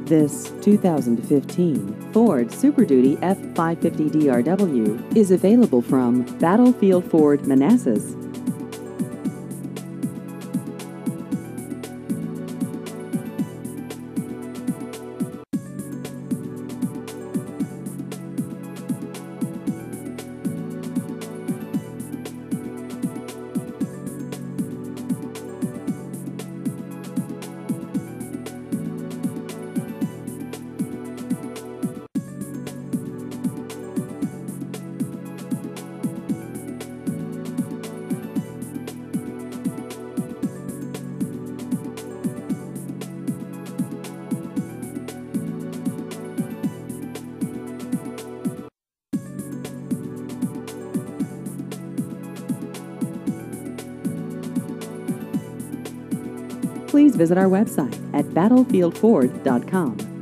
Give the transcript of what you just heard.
This 2015 Ford Super Duty F550 DRW is available from Battlefield Ford Manassas. Please visit our website at battlefieldford.com.